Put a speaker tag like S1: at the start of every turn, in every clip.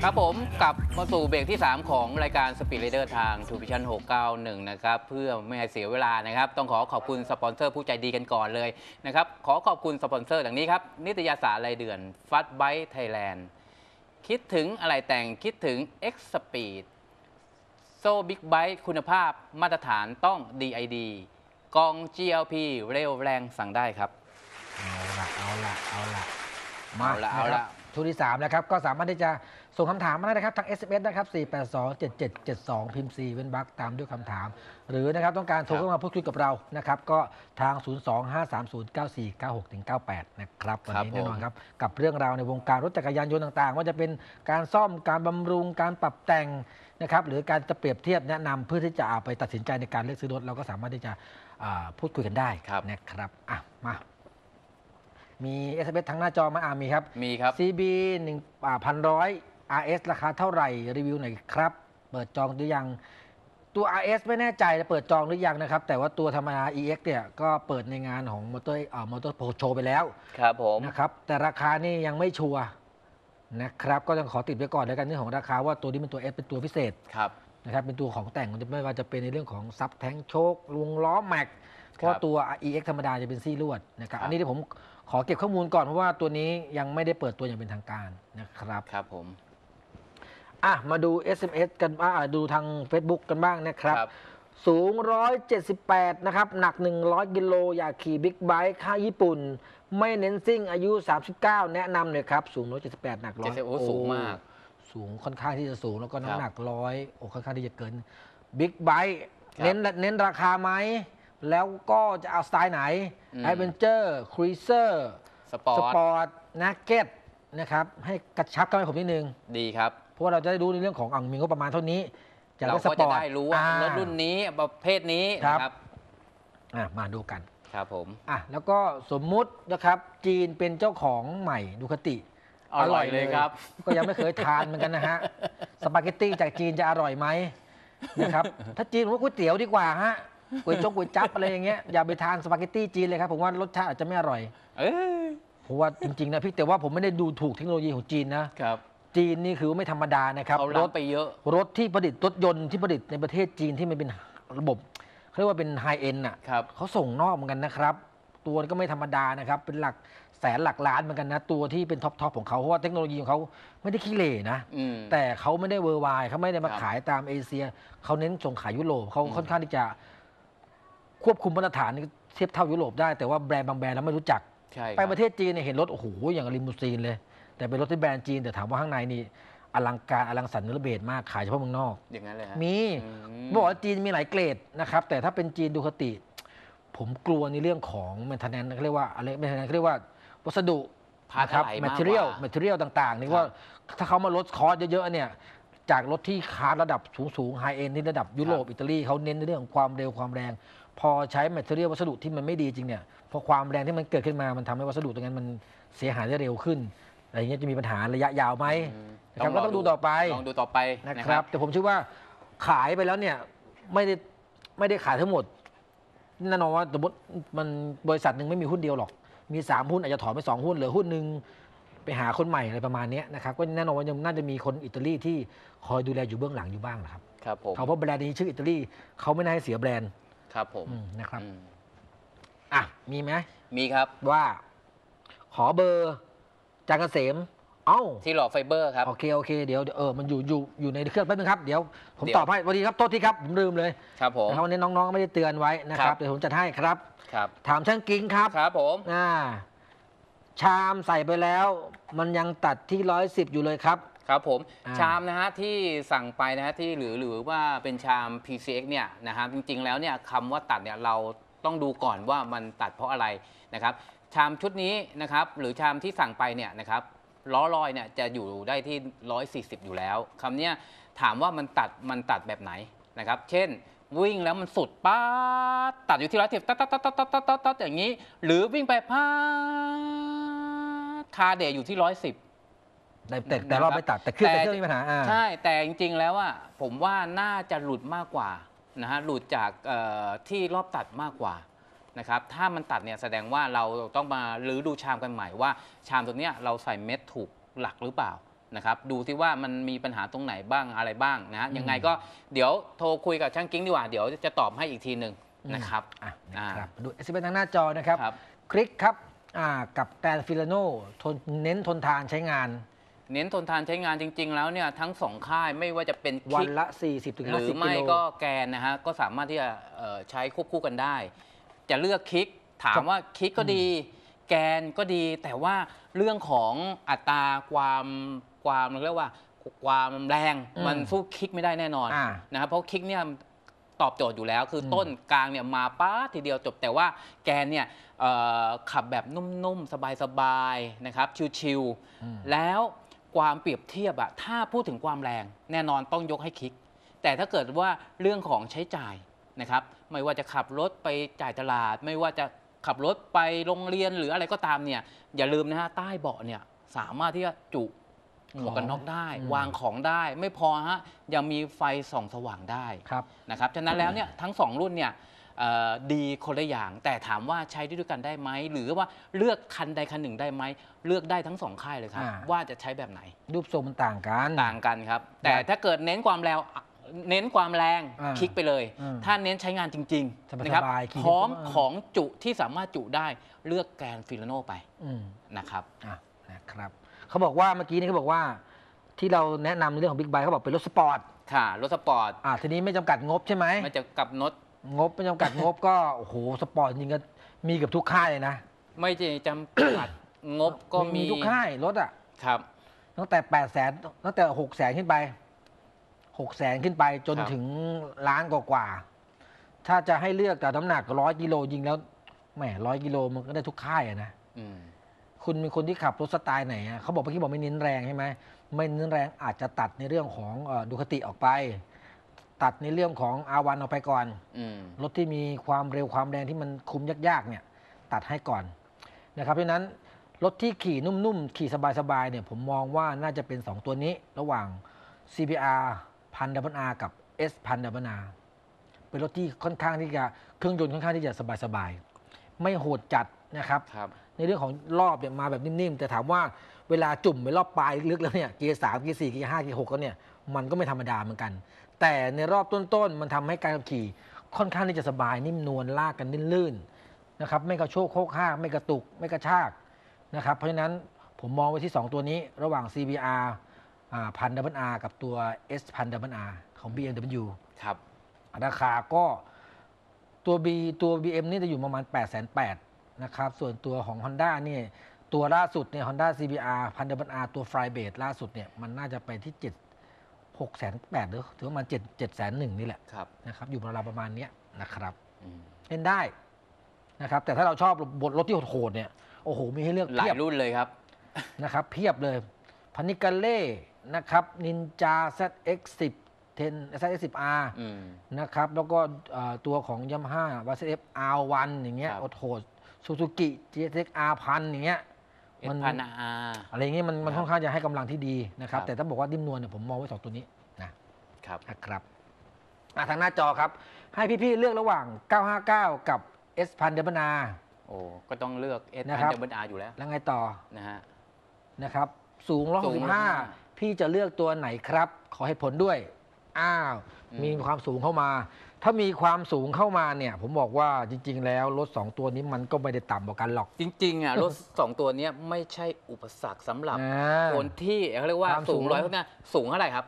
S1: ครับผมกลับมาสู่เบรกที่ 3 ของรายการ Speed Racer ทาง True Vision 691 นะครับเพื่อไม่ให้เสียเวลานะครับต้องขอขอบคุณสปอนเซอร์ผู้ใจดีกันก่อนเลยนะครับขอขอบคุณสปอนเซอร์ดังนี้ครับนิตยสารรายเดือน Fast Bike Thailand คิดถึงอะไรแต่งคิดถึง X Speed โซ่บิ๊กไบค์คุณภาพมาตรฐานต้อง DID กอง GLP เร็วแรงสั่งได้ครับ
S2: เอาละช่วงที่3นะครับก็สามารถที่จะส่งคำถามมาได้นะครับทาง SMS นะครับ4827772พิมพ์4เป็นบักตามด้วยคำถามหรือนะครับต้องการโทรเข้ามาพูดคุยกับเรานะครับก็ทาง 025309496-98 นะครับวันนี้แน่นอนครับกับเรื่องราวในวงการรถจักรยานยนต์ต่างๆว่าจะเป็นการซ่อมการบำรุงการปรับแต่งนะครับหรือการจะเปรียบเทียบแนะนำเพื่อที่จะเอาไปตัดสินใจในการเลือกซื้อรถเราก็สามารถที่จะพูดคุยกันได้นะครับมามี SMS ทั้งหน้าจอมามีครับ
S1: มีครับ
S2: CB 1,100 RS ราคาเท่าไหร่รีวิวหน่อยครับเปิดจองหรือยังตัว RS ไม่แน่ใจเปิดจองหรือยังนะครับแต่ว่าตัวธรรมดา EX เนี่ยก็เปิดในงานของมอเตอร์โชว์ไปแล้ว
S1: ครับผม
S2: นะครับแต่ราคานี่ยังไม่ชัวร์นะครับก็ต้องขอติดไว้ก่อนแล้วกันเรื่องของราคาว่าตัวนี้เป็นตัว S เป็นตัวพิเศษนะครับเป็นตัวของแต่งไม่ว่าจะเป็นในเรื่องของซับแท้งโชคลุงล้อแม็กเพราะตัว EX ธรรมดาจะเป็นซี่ลวดนะครับอันนี้ที่ผมขอเก็บข้อมูลก่อนเพราะว่าตัวนี้ยังไม่ได้เปิดตัวอย่างเป็นทางการนะครับ
S1: ครับผม
S2: มาดู SMS กันบ้างดูทาง Facebook กันบ้างนะครับสูง178นะครับหนัก100กิโลอยากขี่บิ๊กไบค์ค่าญี่ปุ่นไม่เน้นซิ่งอายุ39แนะนำเลยครับสูง178หนัก100
S1: โอ้สูงมาก
S2: สูงค่อนข้างที่จะสูงแล้วก็น้ำหนัก100ค่อนข้างที่จะเกินบิ๊กไบค์เน้นราคาไหมแล้วก็จะเอาสไตล์ไหนแอดเวนเจอร์ครูเซอร์
S1: สปอร์ต
S2: นักเก็ตนะครับให้กระชับกันให้ผมนิดนึง
S1: ดีครับ
S2: เพราะว่าเราจะได้รู้ในเรื่องของมีงบประมาณเท่านี้
S1: เราก็จะได้รู้ว่ารถรุ่นนี้ประเภทนี้นะครับ
S2: มาดูกัน
S1: ครับผม
S2: แล้วก็สมมุตินะครับจีนเป็นเจ้าของใหม่ดูคติ
S1: อร่อยเลยครับ
S2: ก็ยังไม่เคยทานเหมือนกันนะฮะสปาเกตตี้จากจีนจะอร่อยไหมนะครับถ้าจีนผมว่าก๋วยเตี๋ยวดีกว่าฮะก๋วยจั๊บอะไรอย่างเงี้ยอย่าไปทานสปาเกตตี้จีนเลยครับผมว่ารสชาติอาจจะไม่อร่อยเพราะว่าจริงๆนะพี่แต่ว่าผมไม่ได้ดูถูกเทคโนโลยีของจีนนะครับจีนนี่คือไม่ธรรมดานะครับ
S1: รถไปเยอะ
S2: รถที่ผลิตรถยนต์ที่ผลิตในประเทศจีนที่มันเป็นระบบเขาเรียกว่าเป็นไฮเอ็นด์เขาส่งนอกเหมือนกันนะครับตัวก็ไม่ธรรมดานะครับเป็นหลักแสนหลักล้านเหมือนกันนะตัวที่เป็นท็อปของเขาเพราะว่าเทคโนโลยีของเขาไม่ได้ขี้เหร่นะแต่เขาไม่ได้เวอร์ไวเขาไม่ได้มาขายตามเอเชียเขาเน้นส่งขายยุโรปเขาค่อนข้างที่จะควบคุมมาตรฐานเทียบเท่ายุโรปได้แต่ว่าแบรนด์บางแบรนด์เราไม่รู้จักไปประเทศจีนเนี่ยเห็นรถโอ้โหอย่างลิมูซีนเลยแต่เป็นรถที่แบรนด์จีนแต่ถามว่าข้างในนี่อลังการอลังสรรค์ระเบิดมากขายเฉพาะเมืองนอก
S1: อย่างนั้นเลย
S2: มีบอกว่าจีนมีหลายเกรดนะครับแต่ถ้าเป็นจีนดูคติผมกลัวในเรื่องของแมนเทนแนนซ์เขาเรียกว่าอะไรแมนเทนแนนซ์เขาเรียกว่าวัสดุ
S1: นะครับ
S2: แมทเทอเรียลต่างๆนี่ว่าถ้าเขามาลดคอสเยอะๆเนี่ยจากรถที่คาร์ระดับสูงไฮเอ็นที่ระดับยุโรปอิตาลีเขาเน้นในเรื่องของความเร็วความแรงพอใช้แมทเทอเรียลวัสดุที่มันไม่ดีจริงเนี่ยพอความแรงที่มันเกิดขึ้นมามันทำให้วัสดุตรงนั้นมันเสียหายได้เร็วขึ้นอะไรเงี้ยจะมีปัญหาระยะยาวไหมนะครับก็ต้องดูต่อไป
S1: ลองดูต่อไป
S2: นะครับแต่ผมเชื่อว่าขายไปแล้วเนี่ยไม่ได้ขายทั้งหมดแน่นอนว่าสมมติมันบริษัทหนึ่งไม่มีหุ้นเดียวหรอกมี3หุ้นอาจจะถอนไป2หุ้นเหลือหุ้นหนึ่งไปหาคนใหม่อะไรประมาณนี้นะครับก็แน่นอนว่ายังน่าจะมีคนอิตาลีที่คอยดูแลอยู่เบื้องหลังอยู่บ้างนะครับ
S1: ครับผม
S2: เพราะแบรนด์นี้ชื่ออิตาลีเขาไม่น่าให้เสียแบรนด์
S1: ครับผม
S2: นะครับมีไหม
S1: มีครับ
S2: ว่าขอเบอร์จางเกษม
S1: ที่หล่อไฟเบอร์ครับ
S2: โอเคเดี๋ยวมันอยู่ในเครื่องแป๊บนึงครับเดี๋ยวผมตอบให้สวัสดีครับโทษทีครับผมลืมเลย
S1: ครับผม
S2: วันนี้น้องๆไม่ได้เตือนไว้นะครับเดี๋ยวผมจัดให้ครับถามช่างกิ้งครับ
S1: ครับผม
S2: ชามใส่ไปแล้วมันยังตัดที่110อยู่เลยครับ
S1: ครับผมชามนะฮะที่สั่งไปนะฮะที่หรือว่าเป็นชาม PCX เนี่ยนะฮะจริงๆแล้วเนี่ยคำว่าตัดเนี่ยเราต้องดูก่อนว่ามันตัดเพราะอะไรนะครับชามชุดนี้นะครับหรือชามที่สั่งไปเนี่ยนะครับล้อลอยเนี่ยจะอยู่ได้ที่140อยู่แล้วคำนี้ถามว่ามันตัดแบบไหนนะครับเช่นวิ่งแล้วมันสุดป้าตัดอยู่ที่110ตัดอย่างนี้หรือวิ่งไปพาคาเดย์อยู่ที่110
S2: แต่รอบไม่ตัดแต่เครื่องมีปัญหา
S1: ใช่แต่จริงๆแล้วผมว่าน่าจะหลุดมากกว่านะฮะหลุดจากที่รอบตัดมากกว่านะครับถ้ามันตัดเนี่ยแสดงว่าเราต้องมาดูชามกันใหม่ว่าชามตัวนี้เราใส่เม็ดถูกหลักหรือเปล่านะครับดูซิว่ามันมีปัญหาตรงไหนบ้างอะไรบ้างนะยังไงก็เดี๋ยวโทรคุยกับช่างกิ๊งดีกว่าเดี๋ยวจะตอบให้อีกทีหนึ่งนะครับ
S2: นะครับดูSMS ทางหน้าจอนะครับ
S1: ครับ
S2: คลิกครับกับแกรนฟิลาโนเน้นทนทานใช้งาน
S1: เน้นทนทานใช้งานจริง ๆ แล้วเนี่ยทั้งสองค่ายไม่ว่าจะเป็น
S2: วัน
S1: คิก
S2: ละ 40-50
S1: หรือ
S2: กิ
S1: ไม่
S2: โล
S1: ก็แกนนะฮะก็สามารถที่จะใช้ควบคู่กันได้ จะเลือกคิกถามว่าคิกก็ดี แกนก็ดี แต่ว่าเรื่องของอัตราความเรียกว่าความแรงมันสู้คิกไม่ได้แน่นอนนะครับเพราะคิกเนี่ยตอบโจทย์อยู่แล้ว คือต้นกลางเนี่ยมาป้าทีเดียวจบแต่ว่าแกนเนี่ยขับแบบนุ่มๆสบายๆนะครับชิวๆแล้วความเปรียบเทียบอะถ้าพูดถึงความแรงแน่นอนต้องยกให้คิกแต่ถ้าเกิดว่าเรื่องของใช้จ่ายนะครับไม่ว่าจะขับรถไปจ่ายตลาดไม่ว่าจะขับรถไปโรงเรียนหรืออะไรก็ตามเนี่ยอย่าลืมนะฮะใต้เบาะเนี่ยสามารถที่จะจุหมวกกันน็อกได้วางของได้ไม่พอฮะยังมีไฟส่องสว่างได้นะครับฉะนั้นแล้วเนี่ยทั้ง2รุ่นเนี่ยดีคนละอย่างแต่ถามว่าใช้ด้วยกันได้ไหมหรือว่าเลือกคันใดคันหนึ่งได้ไหมเลือกได้ทั้ง2ค่ายเลยครับว่าจะใช้แบบไหน
S2: รูปทรงมันต่างกัน
S1: ครับแต่ถ้าเกิดเน้นความแรงคลิกไปเลยถ้าเน้นใช้งานจริงๆนะครับพร้อมของจุที่สามารถจุได้เลือกแกรนฟิลาโนไปนะครับ
S2: เขาบอกว่าเมื่อกี้นี้เขาบอกว่าที่เราแนะนำในเรื่องของบิ๊กไบค์เขาบอกเป็นรถสปอร์ต
S1: ค่ะรถสปอร์ต
S2: ทีนี้ไม่จำกัดงบใช่ไหม
S1: ไม่จะกับ
S2: งบไม่จำกัดงบก็โอ้โหสปอร์ตจริงก็มีกับทุกค่ายเลยนะ
S1: ไม่จำกัดงบก็มี
S2: ทุกค่ายรถ
S1: ครับ
S2: ตั้งแต่800,000ตั้งแต่600,000ขึ้นไป600,000ขึ้นไปจนถึงล้านกว่าถ้าจะให้เลือกแต่น้ำหนัก100 กิโลยิงแล้วแหม100 กิโลมันก็ได้ทุกค่ายนะคุณเป็นคนที่ขับรถสไตล์ไหนเขาบอกเมื่อกี้บอกไม่เน้นแรงใช่ไหมไม่เน้นแรงอาจจะตัดในเรื่องของดูคติออกไปตัดในเรื่องของR1ออกไปก่อนรถที่มีความเร็วความแรงที่มันคุมยากๆเนี่ยตัดให้ก่อนนะครับเพราะนั้นรถที่ขี่นุ่มๆขี่สบายๆเนี่ยผมมองว่าน่าจะเป็น2ตัวนี้ระหว่าง CBR 1000R กับ S 1000R เป็นรถที่ค่อนข้างที่จะเครื่องยนต์ค่อนข้างที่จะสบายๆไม่โหดจัดนะครับในเรื่องของรอบเนี่ยมาแบบนิ่มๆแต่ถามว่าเวลาจุ่มไปรอบปลายลึกแล้วเนี่ยเกียร์3เกียร์4เกียร์5เกียร์6ก็เนี่ยมันก็ไม่ธรรมดาเหมือนกันแต่ในรอบต้นๆมันทำให้การขับขี่ค่อนข้างที่จะสบายนิ่มนวลลากกันลื่นๆนะครับไม่กระโชกโคกห้างไม่กระตุกไม่กระชากนะครับเพราะฉะนั้นผมมองไว้ที่2ตัวนี้ระหว่าง CBR 1000R กับตัว S 1000R ของ BMW
S1: ครับ
S2: ราคาก็ตัว BM นี่จะอยู่ประมาณ 880,000 นะครับส่วนตัวของ Honda นี่ตัวล่าสุดเนี่ย Honda CBR 1000R ตัว Flybase ล่าสุดเนี่ยมันน่าจะไปที่680,000หรือถือว่ามัน701,000นี่แหละนะครับอยู่ราวๆประมาณนี้นะครับเล่นได้นะครับแต่ถ้าเราชอบบทรถที่โหดๆเนี่ยโอ้โหมีให้เลือก
S1: หลายรุ่นเลยครับ
S2: นะครับเพียบเลยพานิกาเล่นะครับนินจา ZX10 ZX10R นะครับแล้วก็ตัวของ Yamaha YZF R1 อย่างเงี้ยโหดซูซูกิ GSX R1000 อย่างเงี้ย
S1: มัน
S2: อะไรอย่างเงี้ยมันค่อนข้างจะให้กำลังที่ดีนะครับแต่ถ้าบอกว่านิ่มนวลเนี่ยผมมองไว้2ตัวนี้นะครับทางหน้าจอครับให้พี่ๆเลือกระหว่าง959กับ S 1000R
S1: โอ้ก็ต้องเลือก S 1000R อยู่แล้ว
S2: ไงต่อนะครับสูง165พี่จะเลือกตัวไหนครับขอให้ผลด้วยมีความสูงเข้ามาถ้ามีความสูงเข้ามาเนี่ยผมบอกว่าจริงๆแล้วรถ2ตัวนี้มันก็ไม่ได้ต่ำกว่ากันหรอก
S1: จริงๆรถ2ตัวนี้ไม่ใช่อุปสรรคสำหรับคนที่เขาเรียกว่าสูง100เนี่ยสูงเท่าไหร่ครับ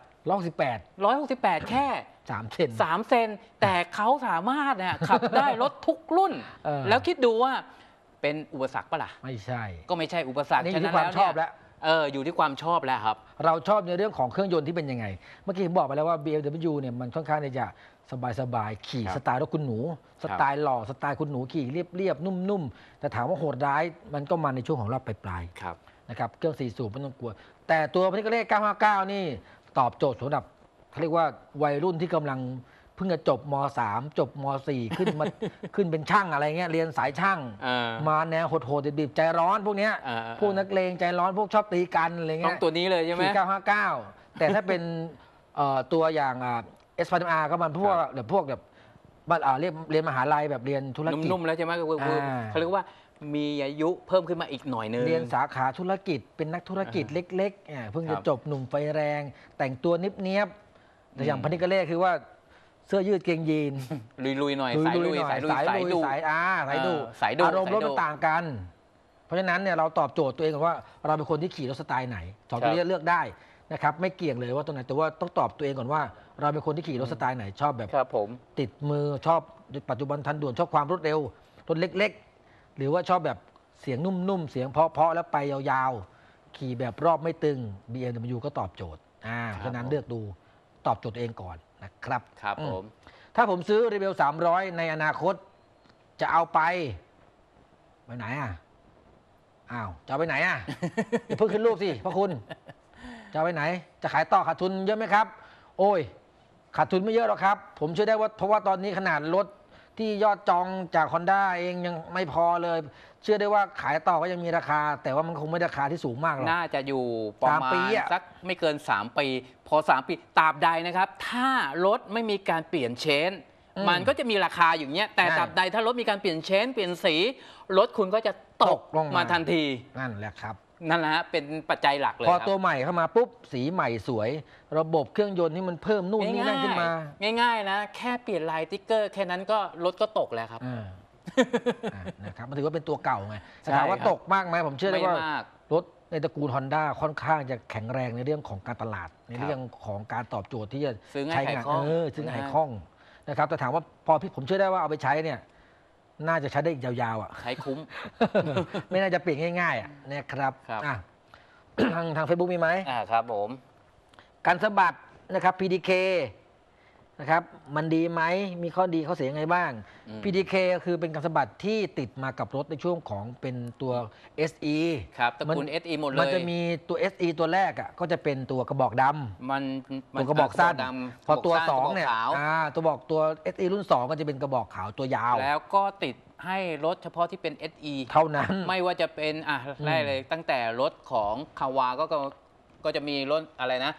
S1: 168แค่3 เซนแต่เขาสามารถเนี่ยขับได้รถทุกรุ่นแล้วคิดดูว่าเป็นอุปสรรคปะล่ะ
S2: ไม่ใช่
S1: ก็ไม่ใช่อุปสรรค
S2: ฉะนั้นแล้วเนี่ย
S1: อยู่ที่ความชอบแล้วครับ
S2: เราชอบในเรื่องของเครื่องยนต์ที่เป็นยังไงเมื่อกี้ผมบอกไปแล้วว่า BMW เนี่ยมันค่อนข้างจะสบายๆขี่สไตล์รถคุณหนูสไตล์หล่อสไตล์คุณหนูขี่เรียบๆนุ่มๆแต่ถามว่าโหดร้ายมันก็มาในช่วงของรอบปลายๆนะครับเครื่อง4 สูบไม่ต้องกลัวแต่ตัวพานิกาเล่959นี่ตอบโจทย์สำหรับเขาเรียกว่าวัยรุ่นที่กำลังเพิ่งจะจบม.3 จบม.4 ขึ้นเป็นช่างอะไรเงี้ยเรียนสายช่างมาแนวโหดๆดิบๆใจร้อนพวกเนี้ยพวกนักเลงใจร้อนพวกชอบตีกันอะไรเงี้ย
S1: ต้องตัวนี้เลยใช่ไหม
S2: 959แต่ถ้าเป็นตัวอย่างS 1000R ก็มันพวกแบบเรียนมหาลัยแบบเรียนธุรกิจ
S1: นุ่มๆแล้วใช่ไหมเขาเรียกว่ามีอายุเพิ่มขึ้นมาอีกหน่อยนึง
S2: เรียนสาขาธุรกิจเป็นนักธุรกิจเล็กๆเพิ่งจะจบหนุ่มไฟแรง แต่งตัวเนียบๆแต่อย่างพันนิกาเล่คือว่าเสื้อยืดเกงยีน
S1: ลุยๆหน่อยสายลุย
S2: หน่อ
S1: สายดุ
S2: สายดุ
S1: สายดุ
S2: อารมณ์รถ
S1: สายดุ
S2: มันต่างกัน เพราะฉะนั้นเนี่ยเราตอบโจทย์ตัวเองก่อนว่าเราเป็นคนที่ขี่รถสไตล์ไหนสองตัวนี้เลือกได้นะครับไม่เกี่ยงเลยว่าตัวไหนแต่ว่าต้องตอบตัวเองก่อนว่าเราเป็นคนที่ขี่รถสไตล์ไหนชอบแบบ
S1: ครับผม
S2: ติดมือชอบปัจจุบันทันด่วนชอบความรวดเร็วรถเล็กๆ หรือว่าชอบแบบเสียงนุ่มๆเสียงเพราะๆแล้วไปยาวๆขี่แบบรอบไม่ตึง BMW ก็ตอบโจทย์เพราะฉะนั้นเลือกดูตอบโจทย์ตัวเองก่อนนะครับ
S1: ครับผม
S2: ถ้าผมซื้อรีเวล300ในอนาคตจะเอาไปไหนอ้าวจะเอาไปไหนอย่าเพิ่งขึ้นรูปสิพระคุณจะเอาไปไหนจะขายต่อขาดทุนเยอะไหมครับ โอ้ยขาดทุนไม่เยอะหรอกครับผมเชื่อได้ว่าเพราะว่าตอนนี้ขนาดรถที่ยอดจองจาก Honda เองยังไม่พอเลย เชื่อได้ว่าขายต่อก็ยังมีราคา แต่ว่ามันคงไม่ได้ราคาที่สูงมากหรอก
S1: น่าจะอยู่ประมา
S2: 3 ปี
S1: ณสักไม่เกิน 3 ปี พอ 3 ปีตราบใดนะครับ ถ้ารถไม่มีการเปลี่ยนเชนมันก็จะมีราคาอย่างเงี้ยแต่ตราบใดถ้ารถมีการเปลี่ยนเชนเปลี่ยนสีรถคุณก็จะตก
S2: ลง
S1: มาทันที
S2: นั่นแหละครับ
S1: นั่นแหละฮะเป็นปัจจัยหลักเลย
S2: พ
S1: ค
S2: อ
S1: รับ
S2: ตัวใหม่เข้ามาปุ๊บสีใหม่สวย ระบบเครื่องยนต์ที่มันเพิ่มนู่นนี่นั่นขึ้นมา
S1: ง่ายๆนะแค่เปลี่ยนลายติ๊กเกอร์แค่นั้นก็รถก็ตกแล้วครับ
S2: นะครับมันถือว่าเป็นตัวเก่าไง
S1: ใช่
S2: ถามว่า
S1: ครับ
S2: ตกมากไหมผมเชื่อได้ว่า
S1: ไม่มาก
S2: รถในตระกูล Honda ค่อนข้างจะแข็งแรงในเรื่องของการตลาด ใน
S1: ครับ
S2: เรื่องของการตอบโจทย์ที่จะ
S1: ซื้อง่าย
S2: ใช้
S1: ขาย
S2: งาน
S1: คล่อง
S2: ซื้อง่ายคล่องนะครับแต่ถามว่าพอผมเชื่อได้ว่าเอาไปใช้เนี่ยน่าจะใช้ได้อีกยาวๆ
S1: ใช้คุ้ม
S2: ไม่น่าจะเปลี่ยนง่ายๆนะครับ
S1: ครับ
S2: ทาง Facebook มีไหม
S1: ครับผม
S2: การสะบัดนะครับ PDK นะครับมันดีไหมมีข้อดีข้อเสียยังไงบ้าง PDK ก็คือเป็นการสะบัดที่ติดมากับรถในช่วงของเป็นตัว SE
S1: ครับตระกูล SE หมดเลย
S2: มันจะมีตัว SE ตัวแรกก็จะเป็นตัวกระบอกดำ
S1: มัน
S2: ตัวกระบอกสั้น
S1: ดำ
S2: พอตัว
S1: กระบอก
S2: 2เนี่ย
S1: ขาว
S2: ตัว SE รุ่น 2 ก็จะเป็นกระบอกขาวตัวยาว
S1: แล้วก็ติดให้รถเฉพาะที่เป็น SE
S2: เท่านั้น
S1: ไม่ว่าจะเป็นได้เลยตั้งแต่รถของคาวาก็จะมีรถอะไรนะ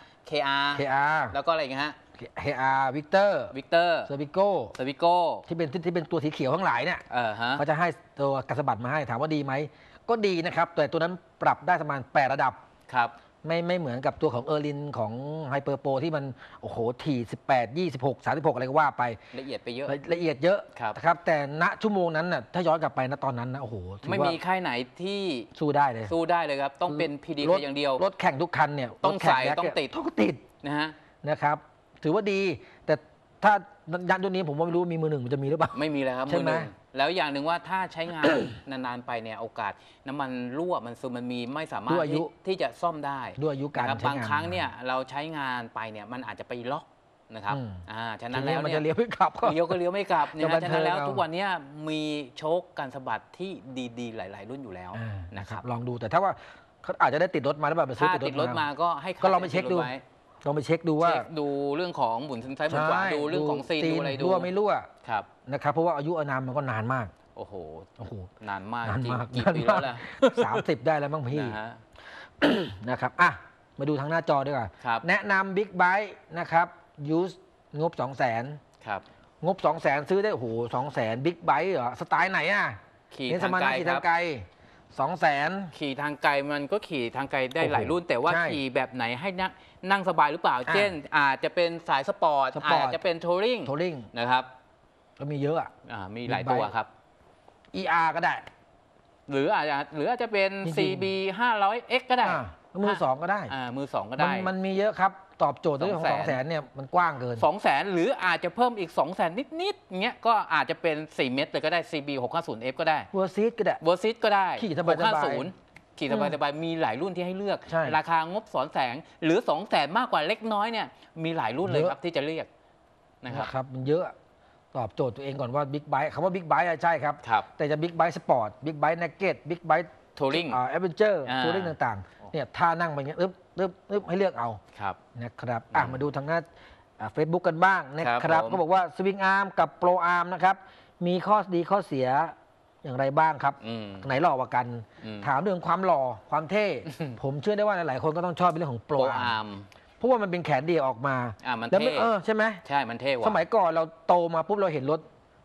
S1: KR แล้วก็อะไรอย่างเงี้ยฮะ
S2: KR Victor
S1: วิกเตอร์
S2: Cervico
S1: สวิโก้
S2: ที่เป็นตัวสีเขียวทั้งหลายเนี่ย
S1: ฮะ
S2: เขาจะให้ตัวกระสะบัดมาให้ถามว่าดีไหมก็ดีนะครับแต่ตัวนั้นปรับได้ประมาณ8ระดับ
S1: ครับ
S2: ไม่เหมือนกับตัวของเออร์ลินของไฮเปอร์โปที่มันโอ้โหถี่18 26 36อะไรก็ว่าไป
S1: ละเอียดไปเยอะ
S2: ละเอียดเยอะ
S1: ครับ
S2: นะครับแต่ณชั่วโมงนั้นน่ะถ้าย้อนกลับไปณตอนนั้นนะโอ้โหถือ
S1: ไม่
S2: ว่า
S1: มีค่ายไหนที่
S2: สู้ได้เลย
S1: สู้ได้เลยครับ ต้องเป็น PDK อย่างเดียว
S2: รถแข่งทุกคันเนี่ย
S1: ต้อง
S2: รถแข่
S1: ใส่
S2: แร็ก
S1: ต้อง
S2: เนี่ย
S1: ติด
S2: ต้องติด
S1: นะฮะ
S2: นะครับถือว่าดีแต่ถ้ายานตัวนี้ผมว่าไม่รู้มีมือหนึ่งมันจะมีหรือเปล่า
S1: ไม่มีแล้วครับ
S2: ใช่ไหม
S1: อนึ่งแล้วอย่างหนึ่งว่าถ้าใช้งาน นานๆไปเนี่ยโอกาสน้ำมันรั่วมันซึมมันมีไม่สามารถ
S2: ด้วยอายุ
S1: ที่จะซ่อมได้
S2: ด้วยอายุการ
S1: นะครับ
S2: ใช้งาน
S1: บางครั้งเนี่ยเราใช้งานไปเนี่ยมันอาจจะไปล็อกนะครับ ฉะนั้น
S2: ที
S1: แล้ว
S2: มัน
S1: เนี่ย
S2: จะเลี้ยวไม่กลับก็
S1: เลี้ยวก็เลี้ยวไม่กลับนะ
S2: จะบั
S1: ฮะ
S2: น
S1: ฉะ
S2: เทิ
S1: นั้
S2: ง
S1: นแล้ว
S2: เอา
S1: ทุกวันเนี้มีโชคการสะบัดที่ดีๆ หลาย ๆ รุ่นอยู่แล้ว
S2: นะครับลองดูแต่ถ้าว่าเขาอาจจะได้ติดรถมาแล้วแบบไปซื้อ
S1: ถ้าติดรถมาก็ให้
S2: ก็ลองไปเช็คดู
S1: ไว้
S2: ลองไปเช็คดูว่า
S1: เช็คดูเรื่องของหมุนซ้ายหมุนขวาดูเรื่องของซีนดูอะไรดู
S2: รั่วไม่รั่ว
S1: ครับ
S2: นะครับเพราะว่าอายุอานามมันก็นานมาก
S1: โอ้โห
S2: โอ้โห
S1: นานมาก
S2: นาน
S1: จริง
S2: มาก
S1: กี่ปีแล้วล่ะ
S2: 30 ได้แล้วมั้งพี่
S1: นะฮะ
S2: นะครับมาดูทางหน้าจอดีกว่า
S1: ครับ
S2: แนะนำบิ๊กไบค์นะครับยูสงบ 200,000
S1: ครับ
S2: งบ 200,000 ซื้อได้โอ้โห200,000บิ๊กไบค์เหรอสไตล์ไหน
S1: ขี่
S2: เน้นส
S1: ทาง
S2: มรร
S1: ไก
S2: ถ
S1: ล
S2: ขี่
S1: ค
S2: ทา
S1: รั
S2: ง
S1: บ
S2: ไกล 200,000
S1: ขี่ทางไกลมันก็ขี่ทางไกลได้
S2: โอ้โห
S1: หลายรุ่น แต่ว่า
S2: ใช่
S1: ขี่แบบไหนให้นั่งสบายหรือเปล่า เช่น อาจจะเป็นสายสปอร์ต
S2: สปอร์ต
S1: อาจจะเป็นทัวริง
S2: โทลิ่ง
S1: นะครับ
S2: ก็มีเยอะ
S1: มีหลายตัวครับ
S2: ER ก็ได้
S1: หรืออาจจะเป็น
S2: จริงๆ
S1: CB 500X ก็ได้
S2: มือสองก็ได้
S1: มือสองก็ได้
S2: มันมีเยอะครับ ตอบโจทย์เรื่องของ
S1: 200,000
S2: 200,000เนี่ยมันกว้างเกิน
S1: 200,000 หรืออาจจะเพิ่มอีก 200,000 นิดๆเงี้ยก็อาจจะเป็น 4 เม็ดเลยก็ได้ CB 650F ก็ได้
S2: เวอร์ซีดก็ได้
S1: เวอร์ซิสก็ได้
S2: ขี่สบายๆ
S1: 650ขี่สบายๆมีหลายรุ่นที่ให้เลือก
S2: ใช่
S1: ราคางบ200,000หรือ 200,000 มากกว่าเล็กน้อยเนี่ยมีหลายรุ่นเลย
S2: เยอะ
S1: ครับที่จะเลือกนะครับ
S2: นะครับมันเยอะตอบโจทย์ตัวเองก่อนว่าบิ๊กไบค์คำว่าบิ๊กไบค์ใช่ครับ
S1: ครับ
S2: แต่จะบิ๊กไบค์สปอร์ตบิ๊กไบค์นักเก็ตบิ๊กไบค์
S1: Touring
S2: แอดเวนเจอร์
S1: อ่า
S2: ทัวริงต่างๆเนี่ยท่านั่งไปเงี้ยอึ๊บให้เลือกเอา
S1: ครับ
S2: นะครับมาดูทางหน้าเฟซบุ๊กกันบ้างนะค
S1: ครั
S2: รั
S1: บบ ผม
S2: ก็บอกว่าสวิงอาร์มกับโปรอาร์มนะครับมีข้อดีข้อเสียอย่างไรบ้างครับ ไหนหล่อกว่ากัน ถามเรื่องความหล่อความเท่ ผมเชื่อได้ว่าหลายๆคนก็ต้องชอบเรื่องของโปร
S1: โปร
S2: อา
S1: อา
S2: ร์ม
S1: ร์ม
S2: เพราะว่ามันเป็นแขนเดียวออกมา
S1: มัน
S2: แล้ว
S1: เท่
S2: ใช่ไหม
S1: ใช่มันเท่กว่า
S2: สมัยก่อนเราโตมาปุ๊บเราเห็นรถ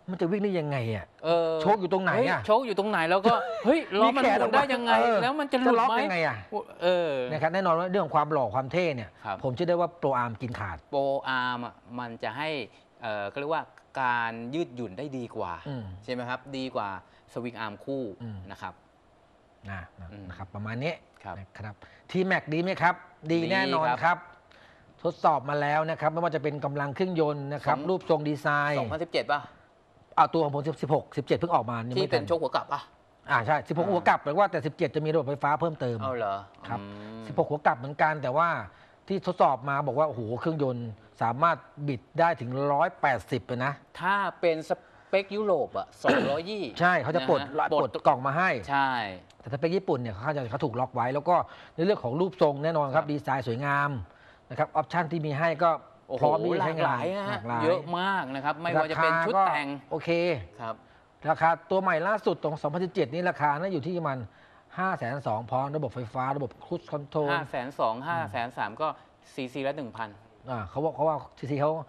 S2: มันจะวิ่งได้ยังไงอ่ะ โชคอยู่ตรงไหน
S1: เฮ้ย
S2: อ่ะ
S1: โชคอยู่ตรงไหนแล้วก็เฮ้ยล้อมันหมุนได้ยังไง แล้วมันจะหลุด
S2: ล็อก
S1: ไหม
S2: ยังไงอ่ะ
S1: นะครับ
S2: แน่นอนว่าเรื่องความหล่อความเท่เนี่ย
S1: ครับ
S2: ผมเชื่อได้ว่าโปรอาร์มกินขาด
S1: โปรอาร์มอ่ะมันจะให้ก็เรียกว่าการยืดหยุ่นได้ดีกว่า
S2: อืม
S1: ใช่ไหมครับ ดีกว่าสวิงอาร์มคู่
S2: อืม
S1: นะครับ
S2: นะครับประมาณนี้
S1: ครับ
S2: นะครับทีแม็กดีไหมครับ ดีแน่นอน
S1: ดีครับ
S2: ครับ ทดสอบมาแล้วนะครับไม่ว่าจะเป็นกำลังเครื่องยนต์นะครับ
S1: สอง
S2: รูปทรงดีไซน์
S1: 2017 ป่ะ
S2: ตัวของผม16 17เพิ่งออกมายัง
S1: ที่
S2: ไม่
S1: เป็นโชคหัวกลับป่ะ
S2: ใช่16หัวกลับแปลว่าแต่ 17 จะมีระบบไฟฟ้าเพิ่มเติม
S1: เอาเหรอ
S2: ครับ
S1: อืม
S2: 16หัวกลับเหมือนกันแต่ว่าที่ทดสอบมาบอกว่าโอ้โหเครื่องยนต์สามารถบิดได้ถึง180เลยนะ
S1: ถ้าเป็นสเปคยุโรปอ่ะ220
S2: ใช่เขาจะปลด
S1: นฮ
S2: ปลดกล่องมาให้
S1: ใช่
S2: แต่ถ้าเป็นญี่ปุ่นเนี่ยเขาถูกล็อกไว้ แล้วก็ในเรื่องของรูปทรงแน่นอนค
S1: ครั
S2: รับบ ดีไซน์สวยงามนะครับออปชันที่มีให้ก็
S1: โอ้โห
S2: พร้อมที่จะ
S1: หลา
S2: ใช้
S1: กห
S2: งา
S1: ลาน ยนะ
S2: ห
S1: ฮะ
S2: ลากหลาย
S1: เยอะมากนะครับ ไม่ว่าจะเป็นชุด
S2: ราคาก็
S1: แต่ง
S2: โอเค
S1: ครับ
S2: ราคาตัวใหม่ล่าสุดตรง 2017 นี่ราคาน่าอยู่ที่ประมาณ520,000พร้อมระบบไฟฟ้าระบบครูซคอนโทรล
S1: 520,000 530,000 ก็ซีซีละ 1,000
S2: เขาว่าทีซีเขา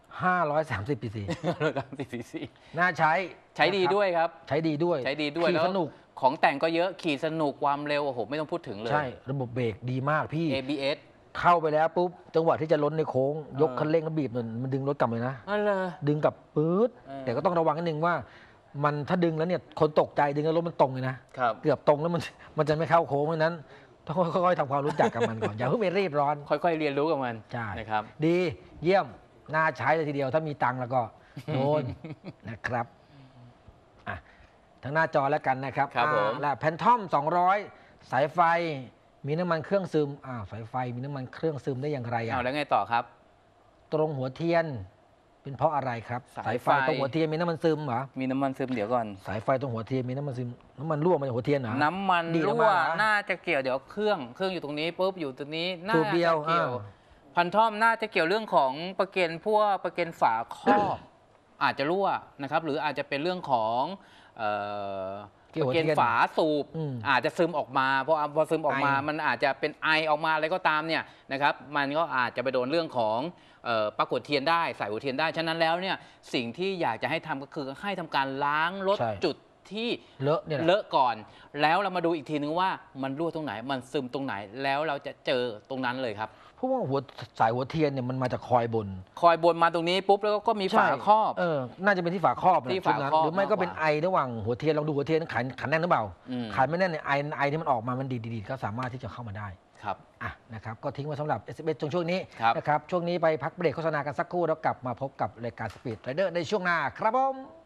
S2: 530 cc
S1: แล้วก็ซีซี
S2: น่าใช้
S1: ใช้ดี
S2: นะครับ
S1: ด้วยครับ
S2: ใช้ดีด้วย
S1: ใช้ดีด้วย
S2: ขี่
S1: แล้ว
S2: สนุก
S1: ของแต่งก็เยอะขี่สนุกความเร็วโอ้โหไม่ต้องพูดถึงเลย
S2: ใช่ระบบเบรกดีมากพี่
S1: ABS
S2: เข้าไปแล้วปุ๊บจังหวะที่จะล้นในโค้ง ยก
S1: เออ
S2: คันเร่งแล้วบีบมันดึงรถกลับเลยนะ
S1: นั่นเลย
S2: ดึงกลับปื๊ด
S1: เออ
S2: แต่ก็ต้องระวังนิดนึงว่า มันถ้าดึงแล้วเนี่ยคนตกใจดึงแล้วรถมันตรงเลยนะครับ เกือบตรงแล้วมันจะไม่เข้าโค้งเพราะฉะนั้นต้องค่อยๆทำความรู้จักกับมันก่อน อย่าเพิ่งไปรีบร้อน
S1: ค่อยๆเรียนรู้กับมัน
S2: ใช่
S1: นะครับ
S2: ดีเยี่ยมน่าใช้เลยทีเดียวถ้ามีตังค์แล้วก็โดน นะครับอ่ะทั้งหน้าจอแล้วกันนะครับ
S1: ครับผม
S2: และแพนทอม200 สายไฟมีน้ำมันเครื่องซึมสายไฟมีน้ำมันเครื่องซึมได้อย่างไร
S1: เอาแล้วไงต่อครับ
S2: ตรงหัวเทียน เป็นเพราะอะไรครับ
S1: สายไฟ
S2: ตรงหัวเทียนมีน้ำมันซึมเหรอ
S1: มีน้ำมันซึมเดี๋ยวก่อน
S2: สายไฟตรงหัวเทียนมีน้ำมันซึมน้ำมันรั่วมาจากหัวเทียนเหรอ
S1: น้ำมัน
S2: ดีดออก
S1: รั่
S2: มาว เหรอ
S1: น่าจะเกี่ยวเดี๋ยวเครื่องอยู่ตรงนี้ปุ๊บอยู่ตรงนี้น่า
S2: สู
S1: จะ
S2: บเดียว
S1: เกี่ยวพันท่อมน่าจะเกี่ยวเรื่องของประเกนพวกประเกนฝาครอบ อาจจะรั่วนะครับ หรืออาจจะเป็นเรื่องของเอ่อ
S2: เกี่ยว
S1: ป
S2: หั
S1: ระ
S2: ว
S1: เก
S2: เทีย
S1: น
S2: น
S1: ฝาสูบ อาจจะซึมออกมาพอซึมออกมา
S2: ไอ
S1: มันอาจจะเป็นไอออกมาอะไรก็ตามเนี่ยนะครับมันก็อาจจะไปโดนเรื่องของปลั๊กหัวเทียนได้สายหัวเทียนได้ฉะนั้นแล้วเนี่ยสิ่งที่อยากจะให้ทำก็คือให้ทำการล้างลด
S2: ใช่
S1: จุดที่
S2: เลอะเนี่ยแหละ
S1: เลอะก่อน แล้วเรามาดูอีกทีนึงว่ามันรั่วตรงไหนมันซึมตรงไหนแล้วเราจะเจอตรงนั้นเลยครับ
S2: เพราะว่าสายหัวเทียนเนี่ยมันมาจากคอยบน
S1: คอยบนมาตรงนี้ปุ๊บแล้วก็มีฝาครอบ
S2: น่าจะเป็นที่ฝาครอบนะ
S1: ที่
S2: ช่วง
S1: ฝา
S2: นั้น
S1: ครอบ
S2: หรือไม่ก็เป็น
S1: มากกว่า
S2: ไอระหว่างหัวเทียนลองดูหัวเทียนขันแน่นหรือเปล่า
S1: อืม
S2: ขันไม่แน่นเนี่ยไอที่มันออกมามันดีดๆก็สามารถที่จะเข้ามาได้
S1: ครับ
S2: นะครับก็ทิ้งไว้สำหรับ SMS ช่วงนี้
S1: ครับ
S2: นะครับช่วงนี้ไปพักเบรกโฆษณากันสักครู่แล้วกลับมาพบกับรายการ Speed Rider ในช่วงหน้าครับผม